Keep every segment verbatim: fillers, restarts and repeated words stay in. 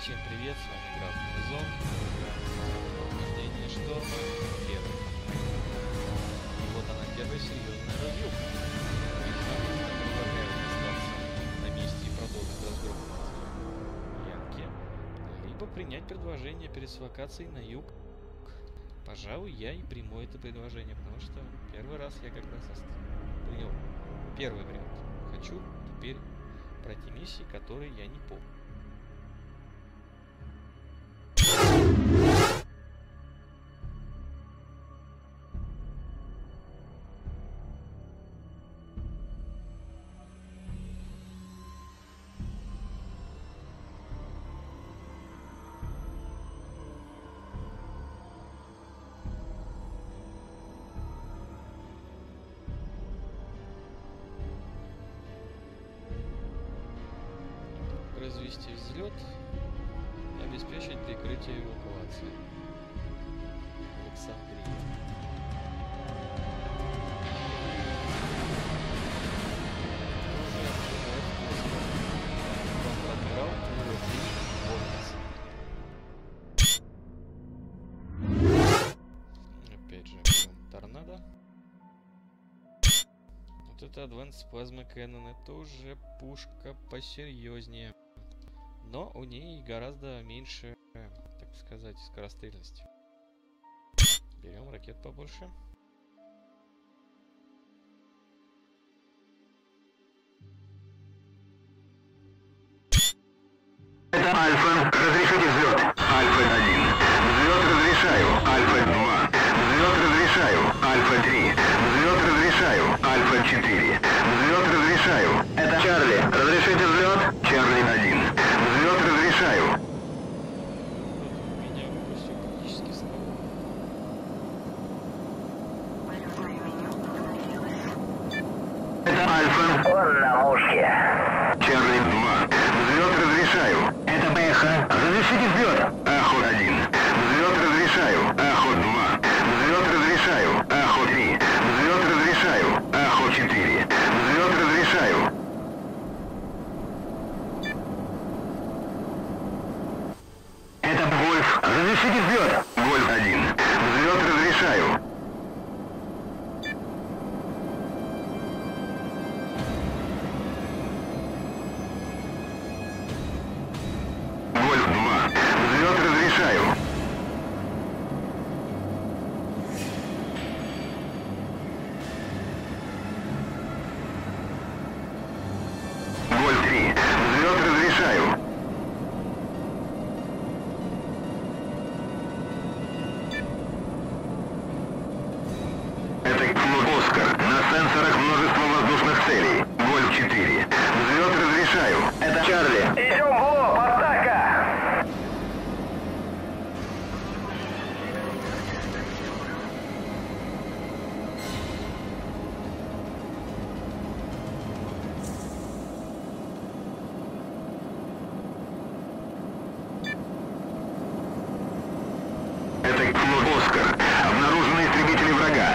Всем привет, с вами Красный Зон. Прохождение шторма. Первый. И вот она, первая серьезная развилка. Предлагаю остаться на месте и продолжить разгром Янки. Либо принять предложение передислокации на юг. Пожалуй, я и приму это предложение, потому что первый раз я как раз принял первый вариант. Хочу теперь пройти миссии, которые я не помню. Произвести взлет и обеспечить прикрытие эвакуации. Александрия. Адмирал опять же торнадо. Вот это Advanced Plasma Cannon, это уже пушка посерьезнее. Но у ней гораздо меньше, так сказать, скорострельности. Берем ракет побольше. Это Альфа. Разрешите взлет. Альфа один. Взлет разрешаю. Альфа два. Взлет разрешаю. Альфа три. Взлет разрешаю. Альфа четыре. Взлет разрешаю. Это Чарли. Разрешите взлет. Чарли один. Взлет разрешаю. Меня выпустил практически снова. Это Альфа. Он на мушке. Чарли два. Взлет разрешаю. Это Бэха. Разрешите взлет. Ахо один. Взлет разрешаю. Ахо два. Взлет разрешаю. Ахо три. Взлет разрешаю. Ахо четыре. Взлет разрешаю. Это Вольф. Разрешите взлет. Вольф один. Взлет разрешаю. Вольф два. Взлет разрешаю. Вольф три. Взлет разрешаю. Это флот Оскар. На сенсорах множество воздушных целей. Вольф четыре. Взлет разрешаю. Это Чарли. Идем в лоб, атака! Это флот Оскар. Обнаружены истребители врага.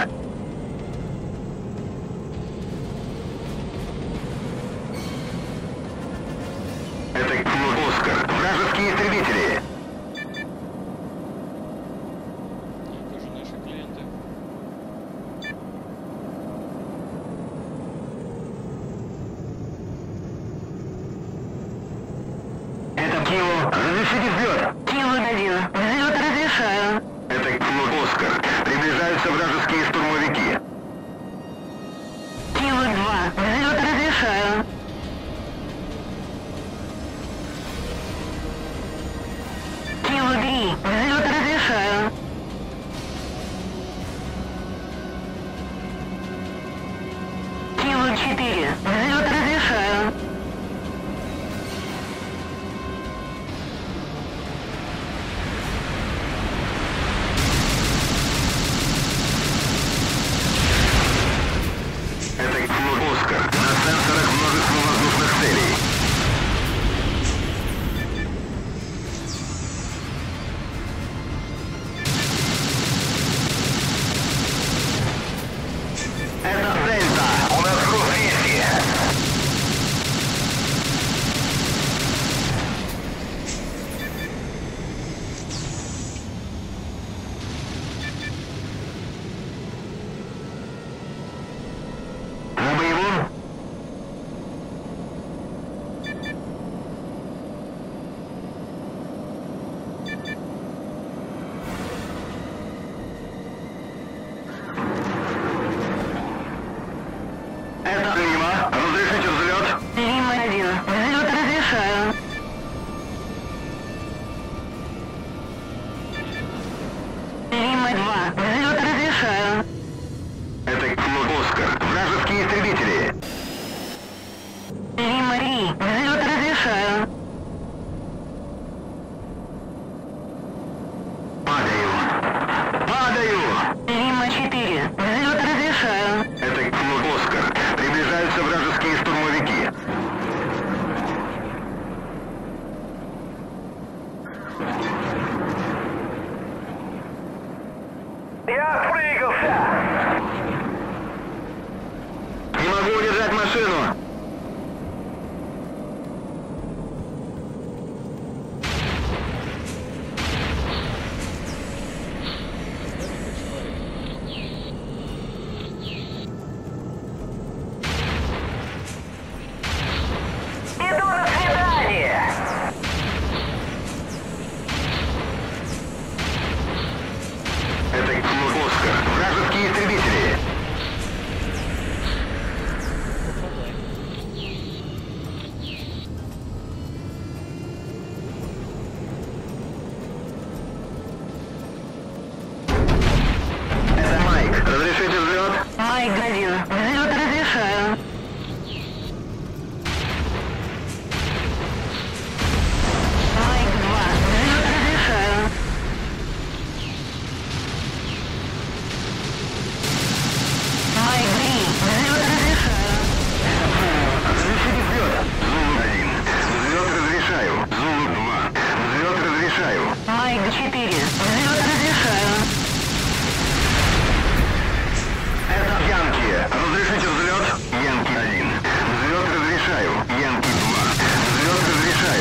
Это флот Оскар. Вражеские истребители. И тоже наши клиенты. Это Кило. Разрешите взлет. Кило один. Взлет разрешаю. Это флот Оскар. Приближаются вражеские штурмовики. Кило два. Взлет разрешаю. Кило три. Взлет разрешаю. Кило четыре. Взлет разрешаю. Это флот Оскар. На сенсорах множество воздушных целей. Я отпрыгался! Не могу удержать машину! Иду на свидание! Это Оскар. Вражеские истребители. Попадай. Это Майк. Разрешите взлет? Майк один. Взлет разрешаю. Майк два. Взлет разрешаю. Майк три. Взлет разрешаю. Разрешите взлет? Зулу один. Взлет разрешаю. Зулу два. Взлет разрешаю. Майк четыре. Взлет разрешаю. Это Янки. Разрешите взлет? Янки один. Взлет разрешаю. Янки два. Взлет разрешаю.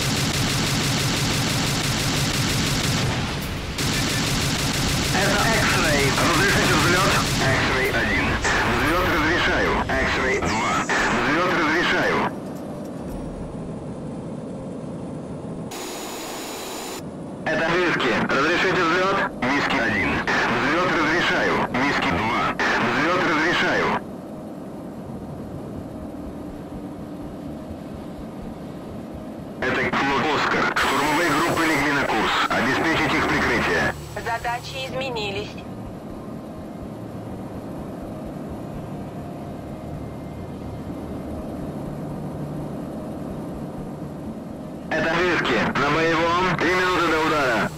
Это X-Ray. Разрешите взлет? X-Ray один. Взлет разрешаю. X-Ray два. Взлет разрешаю. Это Миски. Разрешите взлет? Миски один. Взлет разрешаю. Миски два. Взлет разрешаю. Это Оскар. Штурмовые группы легли на курс. Обеспечить их прикрытие. Задачи изменились. Это Миски. На боевом. Три минуты до удара.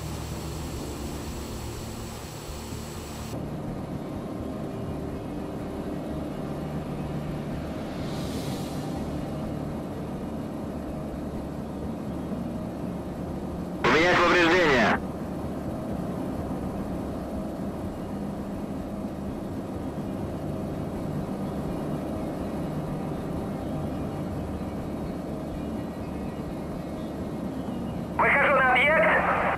Поменять повреждения. Выхожу на объект!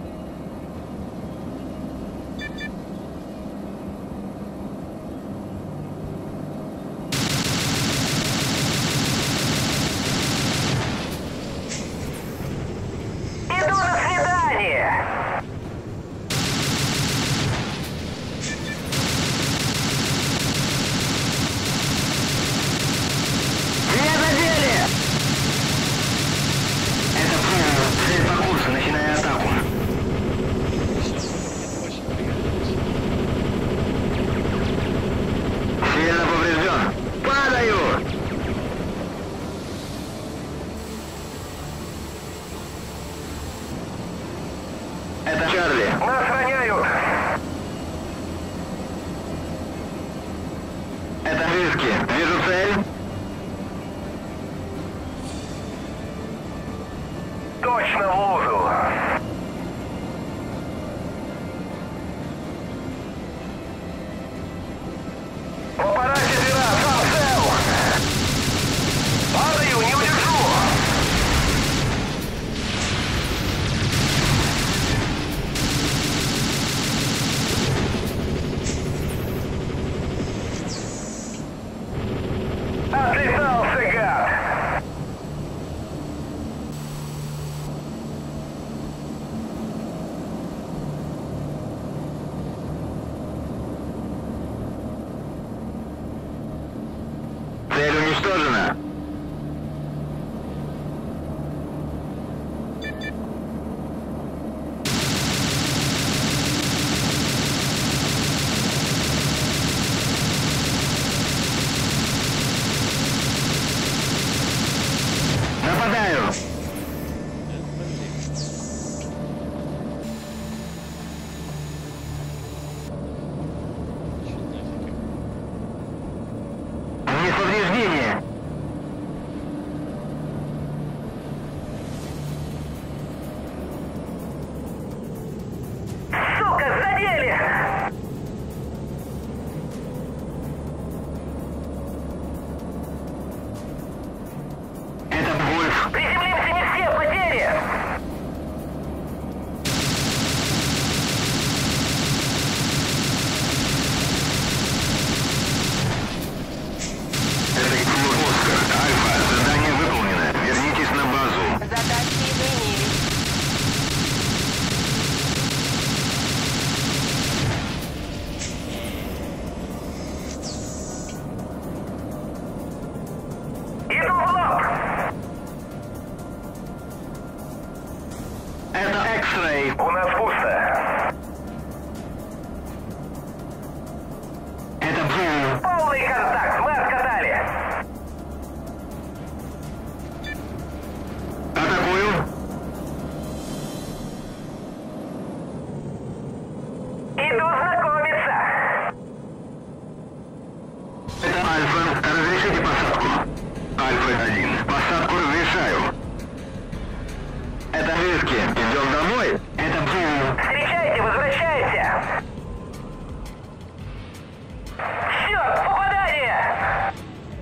Иду на свидание! Меня задели! Это Фу. Цель по курсу. Начинаю атаку. Очень пригодилось. Сильно поврежден. Падаю! Это Чарли. Нас роняют! Это Миски. Вижу цель. Точно в лузу! В аппарате дыра, сам цел! Падаю, не удержу! Отлетался, гад! Цель уничтожена. Нападаю. Чё нафиг? Несповреждение. Альфа-один. Посадку разрешаю. Это Виски. Идем домой? Это Бум. Встречайте, возвращайте! Черт, попадание!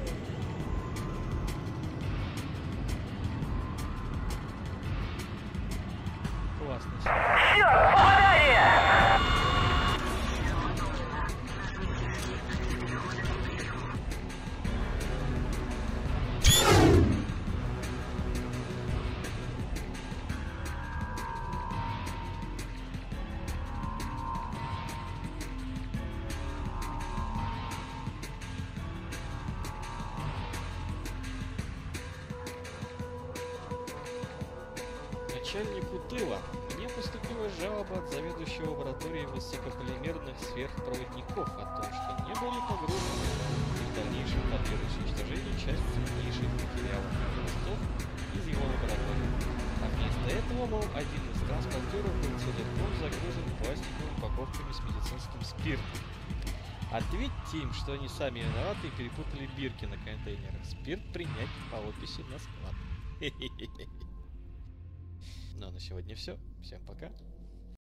Классно. Черт, попадание! Начальнику тыла. Мне поступила жалоба от заведующего лабораторией высокополимерных сверхпроводников о том, что не были погружены в дальнейшем потребность уничтожения часть ценнейших материалов и образцов из его лаборатории. А вместо этого, мол, один из транспортеров был целиком загружен пластиковыми упаковками с медицинским спиртом. Ответьте им, что они сами виноваты и перепутали бирки на контейнерах. Спирт принять по описи на склад. Ну а на сегодня все. Всем пока.